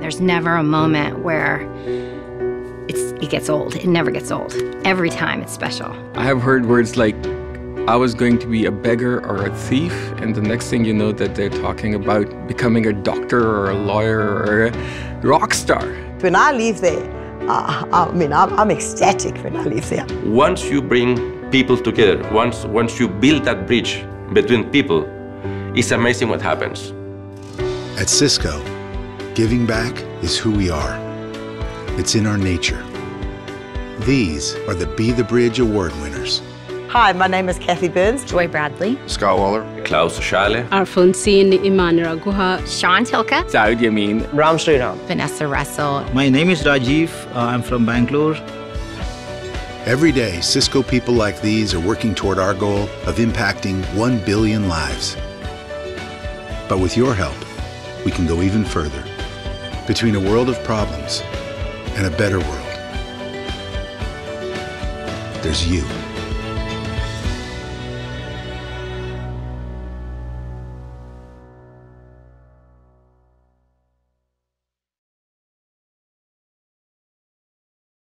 There's never a moment where it gets old. It never gets old. Every time it's special. I have heard words like, I was going to be a beggar or a thief, and the next thing you know that they're talking about becoming a doctor or a lawyer or a rock star. When I leave there, I'm ecstatic when I leave there. Once you bring people together, once you build that bridge between people, it's amazing what happens. At Cisco, giving back is who we are. It's in our nature. These are the Be the Bridge Award winners. Hi, my name is Kathy Burns. Joy Bradley. Scott Waller. Klaus Schale. Alphonsine Imani Guha. Sean Tilka. Saud Yamin. Ram Sriram. Vanessa Russell. My name is Rajiv. I'm from Bangalore. Every day, Cisco people like these are working toward our goal of impacting 1 billion lives. But with your help, we can go even further. Between a world of problems and a better world, there's you.